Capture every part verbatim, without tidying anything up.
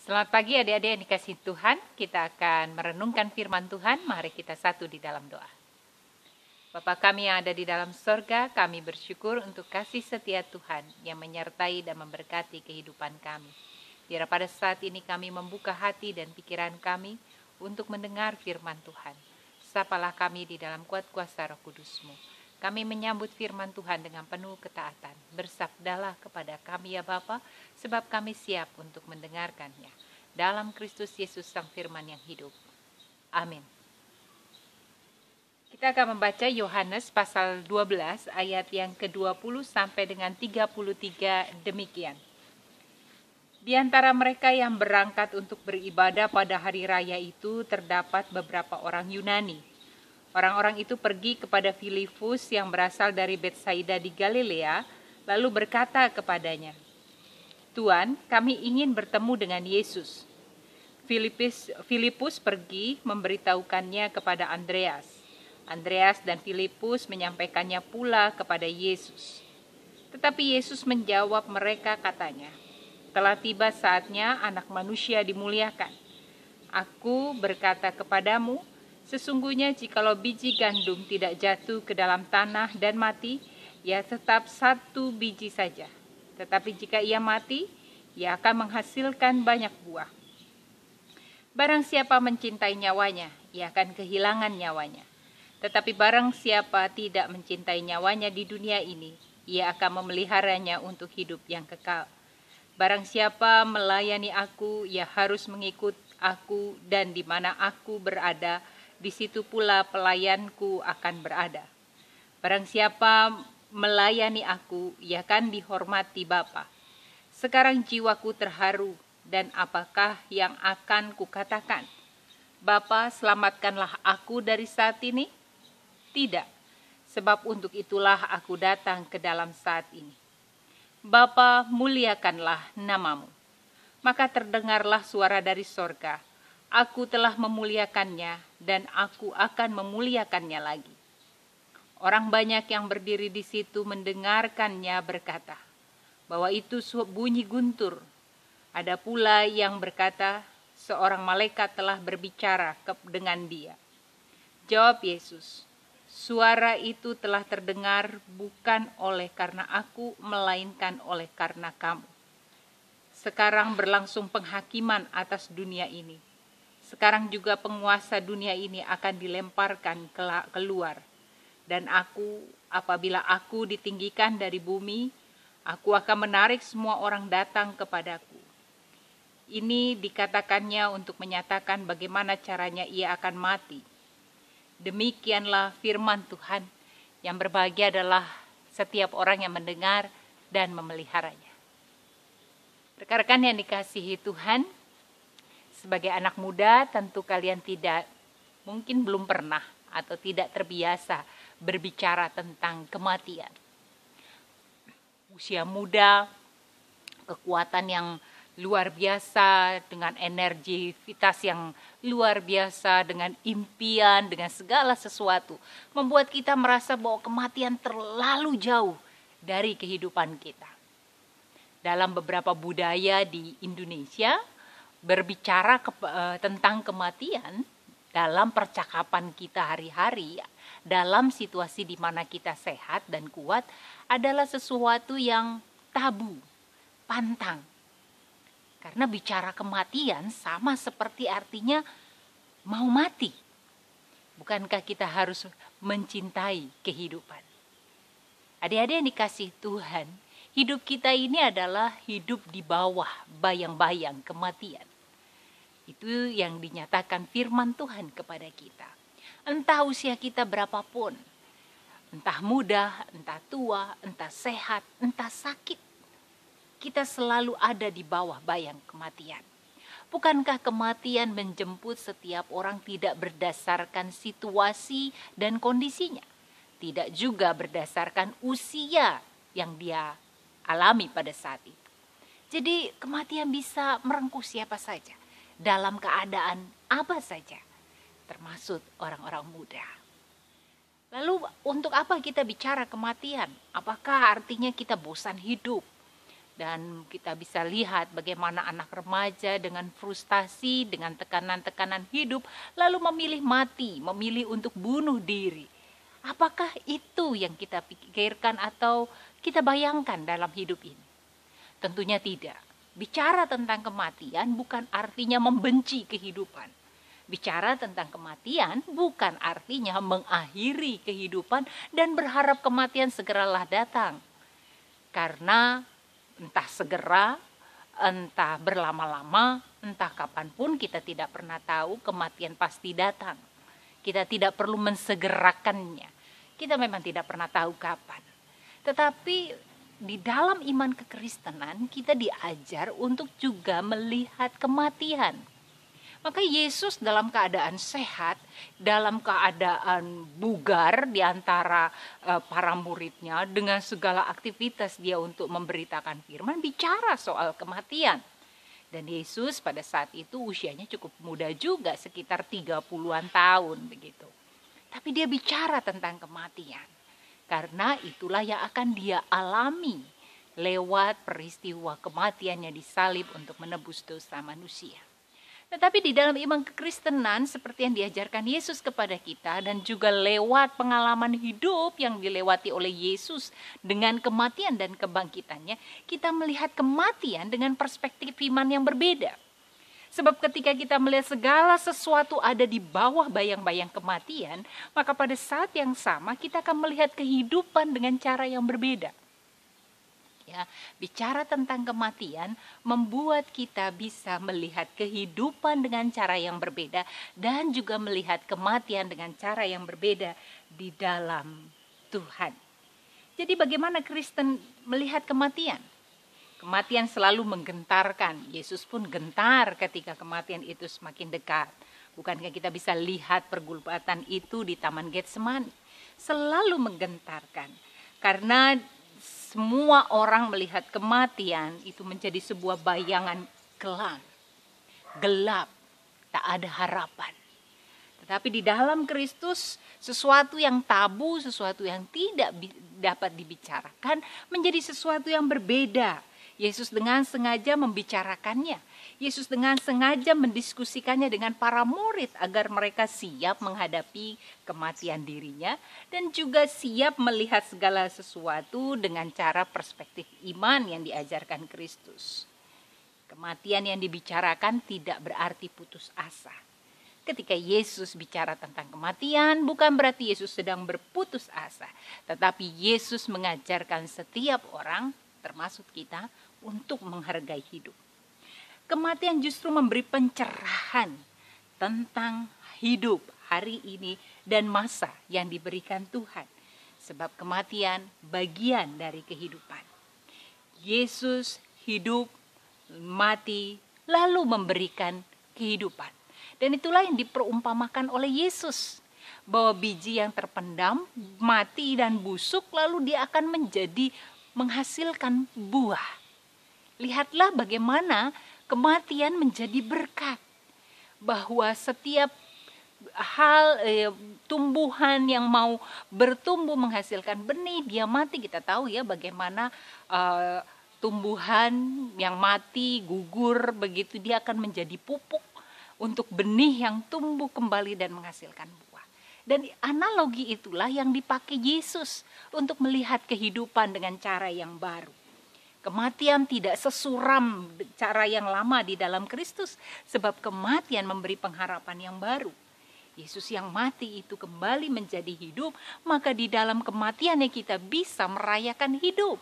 Selamat pagi adik-adik yang dikasihi Tuhan. Kita akan merenungkan firman Tuhan. Mari kita satu di dalam doa. Bapa kami yang ada di dalam sorga, kami bersyukur untuk kasih setia Tuhan yang menyertai dan memberkati kehidupan kami. Biar pada saat ini kami membuka hati dan pikiran kami untuk mendengar firman Tuhan. Sapalah kami di dalam kuat kuasa Roh Kudus-Mu. Kami menyambut firman Tuhan dengan penuh ketaatan. Bersabdalah kepada kami ya Bapa, sebab kami siap untuk mendengarkannya. Dalam Kristus Yesus Sang Firman yang hidup. Amin. Kita akan membaca Yohanes pasal dua belas ayat yang ke dua puluh sampai dengan tiga puluh tiga demikian. Di antara mereka yang berangkat untuk beribadah pada hari raya itu terdapat beberapa orang Yunani. Orang-orang itu pergi kepada Filipus yang berasal dari Betsaida di Galilea, lalu berkata kepadanya, "Tuan, kami ingin bertemu dengan Yesus." Filipus, Filipus pergi memberitahukannya kepada Andreas. Andreas dan Filipus menyampaikannya pula kepada Yesus. Tetapi Yesus menjawab mereka katanya, "Telah tiba saatnya Anak Manusia dimuliakan. Aku berkata kepadamu, sesungguhnya jikalau biji gandum tidak jatuh ke dalam tanah dan mati, ia tetap satu biji saja. Tetapi jika ia mati, ia akan menghasilkan banyak buah. Barang siapa mencintai nyawanya, ia akan kehilangan nyawanya. Tetapi barang siapa tidak mencintai nyawanya di dunia ini, ia akan memeliharanya untuk hidup yang kekal. Barang siapa melayani aku, ia harus mengikut aku, dan di mana aku berada, di situ pula pelayanku akan berada. Barang siapa melayani aku, ia akan dihormati Bapa. Sekarang jiwaku terharu, dan apakah yang akan kukatakan? Bapa, selamatkanlah aku dari saat ini? Tidak, sebab untuk itulah aku datang ke dalam saat ini. Bapa, muliakanlah namamu." Maka terdengarlah suara dari sorga, "Aku telah memuliakannya dan aku akan memuliakannya lagi." Orang banyak yang berdiri di situ mendengarkannya berkata bahwa itu bunyi guntur. Ada pula yang berkata, seorang malaikat telah berbicara dengan dia. Jawab Yesus, "Suara itu telah terdengar bukan oleh karena aku, melainkan oleh karena kamu. Sekarang berlangsung penghakiman atas dunia ini. Sekarang juga penguasa dunia ini akan dilemparkan keluar. Dan aku, apabila aku ditinggikan dari bumi, aku akan menarik semua orang datang kepadaku." Ini dikatakannya untuk menyatakan bagaimana caranya ia akan mati. Demikianlah firman Tuhan, yang berbahagia adalah setiap orang yang mendengar dan memeliharanya. Rekan-rekan yang dikasihi Tuhan, sebagai anak muda tentu kalian tidak, mungkin belum pernah atau tidak terbiasa berbicara tentang kematian. Usia muda, kekuatan yang luar biasa, dengan energivitas yang luar biasa, dengan impian, dengan segala sesuatu, membuat kita merasa bahwa kematian terlalu jauh dari kehidupan kita. Dalam beberapa budaya di Indonesia, berbicara ke, uh, tentang kematian dalam percakapan kita hari-hari, dalam situasi di mana kita sehat dan kuat, adalah sesuatu yang tabu, pantang. Karena bicara kematian sama seperti artinya mau mati. Bukankah kita harus mencintai kehidupan? Adik-adik yang dikasih Tuhan, hidup kita ini adalah hidup di bawah bayang-bayang kematian. Itu yang dinyatakan firman Tuhan kepada kita. Entah usia kita berapapun, entah muda, entah tua, entah sehat, entah sakit, kita selalu ada di bawah bayang kematian. Bukankah kematian menjemput setiap orang tidak berdasarkan situasi dan kondisinya? Tidak juga berdasarkan usia yang dia alami pada saat itu. Jadi kematian bisa merengkuh siapa saja, dalam keadaan apa saja, termasuk orang-orang muda. Lalu untuk apa kita bicara kematian? Apakah artinya kita bosan hidup? Dan kita bisa lihat bagaimana anak remaja dengan frustasi, dengan tekanan-tekanan hidup, lalu memilih mati, memilih untuk bunuh diri. Apakah itu yang kita pikirkan atau kita bayangkan dalam hidup ini? Tentunya tidak. Bicara tentang kematian bukan artinya membenci kehidupan. Bicara tentang kematian bukan artinya mengakhiri kehidupan dan berharap kematian segeralah datang. Karena entah segera, entah berlama-lama, entah kapanpun, kita tidak pernah tahu, kematian pasti datang. Kita tidak perlu mensegerakannya. Kita memang tidak pernah tahu kapan. Tetapi di dalam iman kekristenan kita diajar untuk juga melihat kematian. Maka Yesus dalam keadaan sehat, dalam keadaan bugar di antara uh, para muridnya, dengan segala aktivitas dia untuk memberitakan firman, bicara soal kematian. Dan Yesus pada saat itu usianya cukup muda juga, sekitar tiga puluhan tahun begitu. Tapi dia bicara tentang kematian. Karena itulah yang akan dia alami lewat peristiwa kematiannya disalib untuk menebus dosa manusia. Tetapi di dalam iman kekristenan seperti yang diajarkan Yesus kepada kita dan juga lewat pengalaman hidup yang dilewati oleh Yesus dengan kematian dan kebangkitannya, kita melihat kematian dengan perspektif iman yang berbeda. Sebab ketika kita melihat segala sesuatu ada di bawah bayang-bayang kematian, maka pada saat yang sama kita akan melihat kehidupan dengan cara yang berbeda. Ya, bicara tentang kematian membuat kita bisa melihat kehidupan dengan cara yang berbeda dan juga melihat kematian dengan cara yang berbeda di dalam Tuhan. Jadi bagaimana Kristen melihat kematian? Kematian selalu menggentarkan. Yesus pun gentar ketika kematian itu semakin dekat. Bukankah kita bisa lihat pergulatan itu di Taman Getsemani? Selalu menggentarkan. Karena semua orang melihat kematian itu menjadi sebuah bayangan kelam, gelap, tak ada harapan. Tetapi di dalam Kristus, sesuatu yang tabu, sesuatu yang tidak dapat dibicarakan menjadi sesuatu yang berbeda. Yesus dengan sengaja membicarakannya. Yesus dengan sengaja mendiskusikannya dengan para murid agar mereka siap menghadapi kematian dirinya dan juga siap melihat segala sesuatu dengan cara perspektif iman yang diajarkan Kristus. Kematian yang dibicarakan tidak berarti putus asa. Ketika Yesus bicara tentang kematian, bukan berarti Yesus sedang berputus asa, tetapi Yesus mengajarkan setiap orang, termasuk kita, untuk menghargai hidup. Kematian justru memberi pencerahan tentang hidup hari ini dan masa yang diberikan Tuhan. Sebab kematian bagian dari kehidupan. Yesus hidup, mati, lalu memberikan kehidupan. Dan itulah yang diperumpamakan oleh Yesus. Bahwa biji yang terpendam, mati dan busuk, lalu dia akan menjadi menghasilkan buah. Lihatlah bagaimana kematian menjadi berkat. Bahwa setiap hal eh, tumbuhan yang mau bertumbuh menghasilkan benih, dia mati. Kita tahu ya bagaimana eh, tumbuhan yang mati, gugur, begitu dia akan menjadi pupuk untuk benih yang tumbuh kembali dan menghasilkan buah. Dan analogi itulah yang dipakai Yesus untuk melihat kehidupan dengan cara yang baru. Kematian tidak sesuram cara yang lama di dalam Kristus, sebab kematian memberi pengharapan yang baru. Yesus yang mati itu kembali menjadi hidup, maka di dalam kematiannya kita bisa merayakan hidup.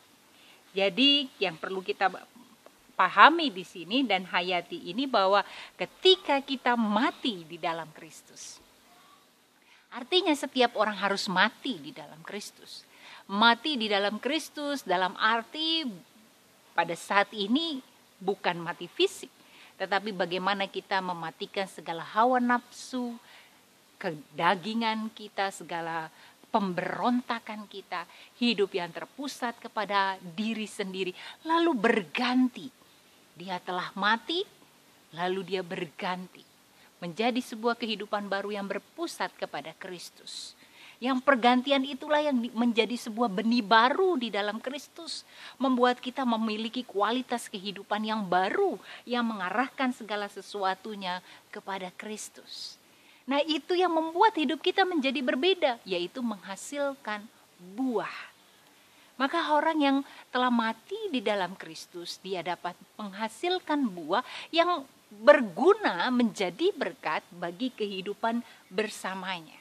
Jadi yang perlu kita pahami di sini dan hayati ini bahwa ketika kita mati di dalam Kristus, artinya setiap orang harus mati di dalam Kristus. Mati di dalam Kristus dalam arti pada saat ini bukan mati fisik, tetapi bagaimana kita mematikan segala hawa nafsu, kedagingan kita, segala pemberontakan kita, hidup yang terpusat kepada diri sendiri, lalu berganti. Dia telah mati, lalu dia berganti menjadi sebuah kehidupan baru yang berpusat kepada Kristus. Yang pergantian itulah yang menjadi sebuah benih baru di dalam Kristus. Membuat kita memiliki kualitas kehidupan yang baru, yang mengarahkan segala sesuatunya kepada Kristus. Nah, itu yang membuat hidup kita menjadi berbeda, yaitu menghasilkan buah. Maka orang yang telah mati di dalam Kristus, dia dapat menghasilkan buah yang berguna menjadi berkat bagi kehidupan bersamanya.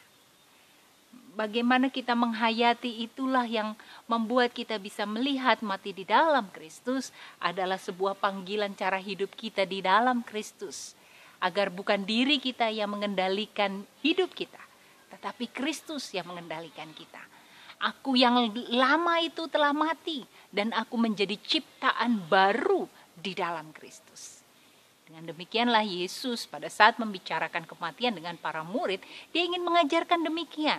Bagaimana kita menghayati itulah yang membuat kita bisa melihat mati di dalam Kristus adalah sebuah panggilan cara hidup kita di dalam Kristus. Agar bukan diri kita yang mengendalikan hidup kita, tetapi Kristus yang mengendalikan kita. Aku yang lama itu telah mati dan aku menjadi ciptaan baru di dalam Kristus. Dengan demikianlah Yesus pada saat membicarakan kematian dengan para murid, dia ingin mengajarkan demikian.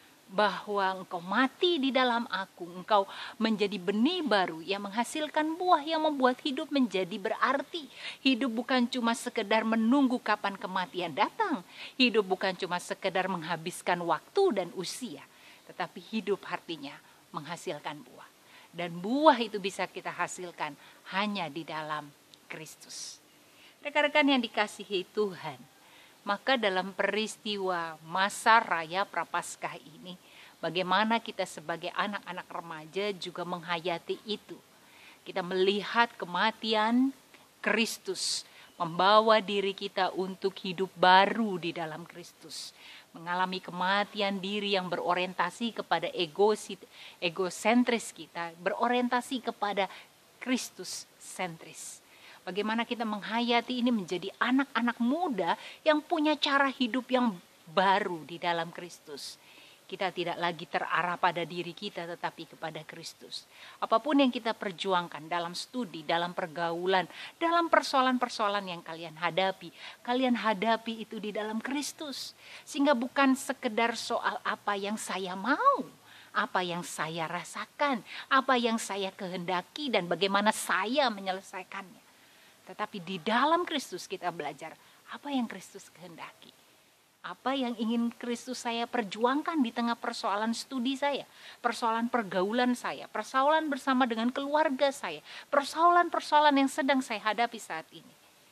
Bahwa engkau mati di dalam aku, engkau menjadi benih baru yang menghasilkan buah yang membuat hidup menjadi berarti. Hidup bukan cuma sekedar menunggu kapan kematian datang. Hidup bukan cuma sekedar menghabiskan waktu dan usia. Tetapi hidup artinya menghasilkan buah. Dan buah itu bisa kita hasilkan hanya di dalam Kristus. Rekan-rekan yang dikasihi Tuhan, maka dalam peristiwa masa raya Prapaskah ini, bagaimana kita sebagai anak-anak remaja juga menghayati itu. Kita melihat kematian Kristus, membawa diri kita untuk hidup baru di dalam Kristus. Mengalami kematian diri yang berorientasi kepada egosit, egosentris kita, berorientasi kepada Kristus sentris. Bagaimana kita menghayati ini menjadi anak-anak muda yang punya cara hidup yang baru di dalam Kristus. Kita tidak lagi terarah pada diri kita tetapi kepada Kristus. Apapun yang kita perjuangkan dalam studi, dalam pergaulan, dalam persoalan-persoalan yang kalian hadapi, kalian hadapi itu di dalam Kristus. Sehingga bukan sekedar soal apa yang saya mau, apa yang saya rasakan, apa yang saya kehendaki dan bagaimana saya menyelesaikannya. Tetapi di dalam Kristus kita belajar apa yang Kristus kehendaki. Apa yang ingin Kristus saya perjuangkan di tengah persoalan studi saya, persoalan pergaulan saya, persoalan bersama dengan keluarga saya, persoalan-persoalan yang sedang saya hadapi saat ini.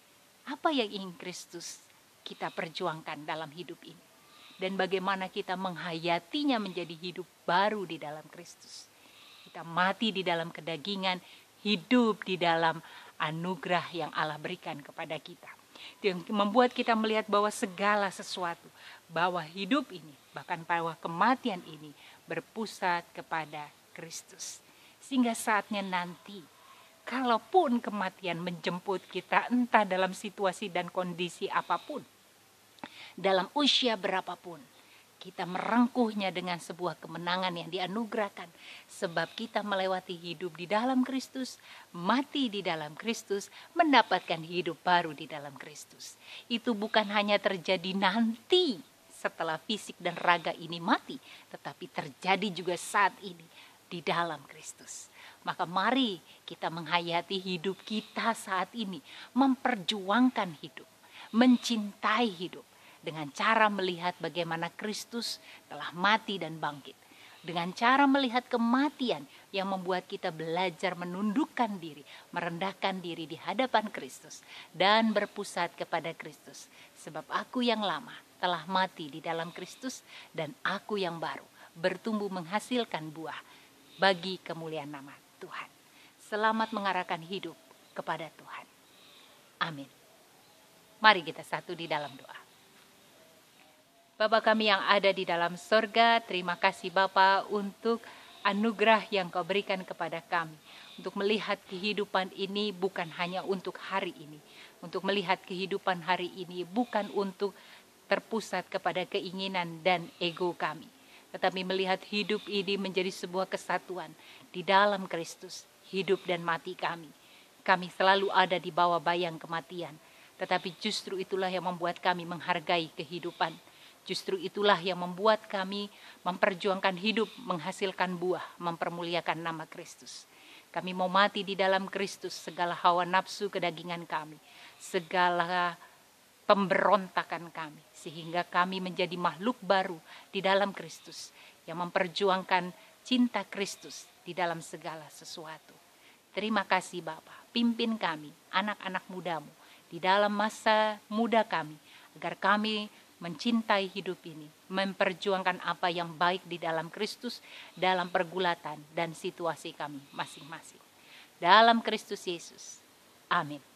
Apa yang ingin Kristus kita perjuangkan dalam hidup ini. Dan bagaimana kita menghayatinya menjadi hidup baru di dalam Kristus. Kita mati di dalam kedagingan, hidup di dalam anugerah yang Allah berikan kepada kita. Itu yang membuat kita melihat bahwa segala sesuatu, bahwa hidup ini, bahkan bahwa kematian ini berpusat kepada Kristus. Sehingga saatnya nanti, kalaupun kematian menjemput kita entah dalam situasi dan kondisi apapun, dalam usia berapapun, kita merengkuhnya dengan sebuah kemenangan yang dianugerahkan. Sebab kita melewati hidup di dalam Kristus, mati di dalam Kristus, mendapatkan hidup baru di dalam Kristus. Itu bukan hanya terjadi nanti setelah fisik dan raga ini mati, tetapi terjadi juga saat ini di dalam Kristus. Maka mari kita menghayati hidup kita saat ini, memperjuangkan hidup, mencintai hidup. Dengan cara melihat bagaimana Kristus telah mati dan bangkit. Dengan cara melihat kematian yang membuat kita belajar menundukkan diri, merendahkan diri di hadapan Kristus. Dan berpusat kepada Kristus. Sebab aku yang lama telah mati di dalam Kristus dan aku yang baru bertumbuh menghasilkan buah bagi kemuliaan nama Tuhan. Selamat mengarahkan hidup kepada Tuhan. Amin. Mari kita satu di dalam doa. Bapa kami yang ada di dalam sorga, terima kasih Bapa untuk anugerah yang Kau berikan kepada kami. Untuk melihat kehidupan ini bukan hanya untuk hari ini. Untuk melihat kehidupan hari ini bukan untuk terpusat kepada keinginan dan ego kami. Tetapi melihat hidup ini menjadi sebuah kesatuan di dalam Kristus, hidup dan mati kami. Kami selalu ada di bawah bayang kematian. Tetapi justru itulah yang membuat kami menghargai kehidupan. Justru itulah yang membuat kami memperjuangkan hidup, menghasilkan buah, mempermuliakan nama Kristus. Kami mau mati di dalam Kristus, segala hawa nafsu kedagingan kami, segala pemberontakan kami, sehingga kami menjadi makhluk baru di dalam Kristus. yang memperjuangkan cinta Kristus di dalam segala sesuatu. Terima kasih Bapa, pimpin kami, anak-anak mudamu, di dalam masa muda kami, agar kami mencintai hidup ini, memperjuangkan apa yang baik di dalam Kristus, dalam pergulatan dan situasi kami masing-masing. Dalam Kristus Yesus. Amin.